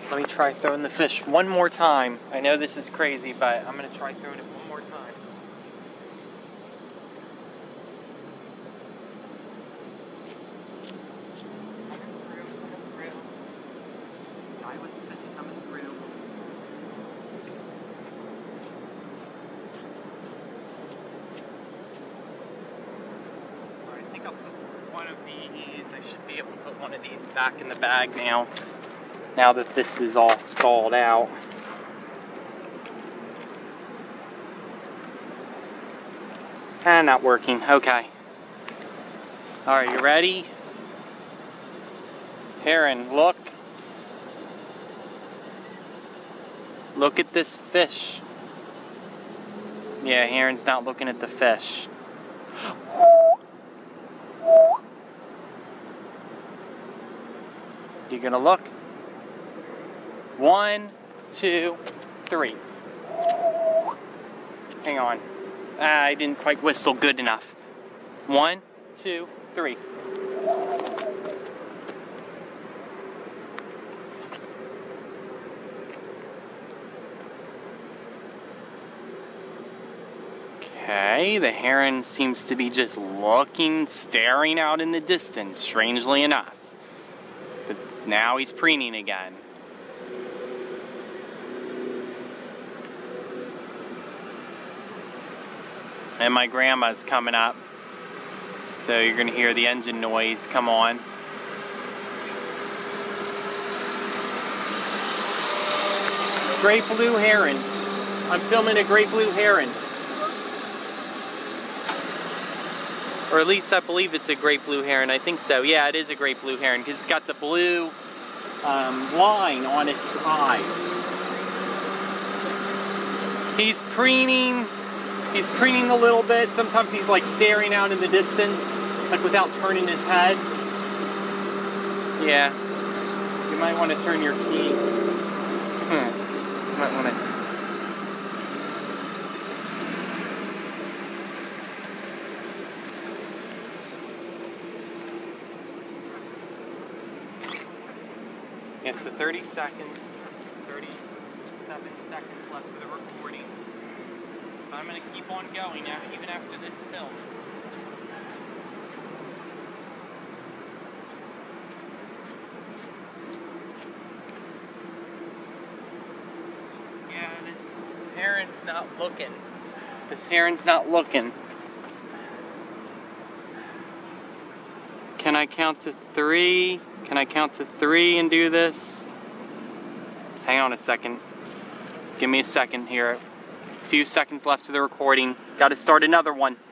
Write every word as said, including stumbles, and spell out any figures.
Let me try throwing the fish one more time. I know this is crazy, but I'm going to try throwing it one more time. I think I'll put one of these. I should be able to put one of these back in the bag now. Now that this is all thawed out. And not working. Okay. Alright, you ready? Heron, look. Look at this fish. Yeah, Heron's not looking at the fish. You gonna look? One, two, three. Hang on. Ah, I didn't quite whistle good enough. One, two, three. Okay, the heron seems to be just looking, staring out in the distance, strangely enough. But now he's preening again. And my grandma's coming up, so you're gonna hear the engine noise come on. Great Blue Heron. I'm filming a Great Blue Heron. Or at least I believe it's a Great Blue Heron. I think so. Yeah, it is a Great Blue Heron because it's got the blue um, line on its eyes. He's preening. He's preening a little bit. Sometimes he's like staring out in the distance, like without turning his head. Yeah. You might want to turn your key. Hmm. You might want to. Yeah, so thirty seconds, thirty-seven seconds left for the recording. So I'm going to keep on going now, even after this films. Yeah, this heron's not looking. This heron's not looking. Can I count to three? Can I count to three and do this? Hang on a second. Give me a second here. A few seconds left to the recording. Got to start another one.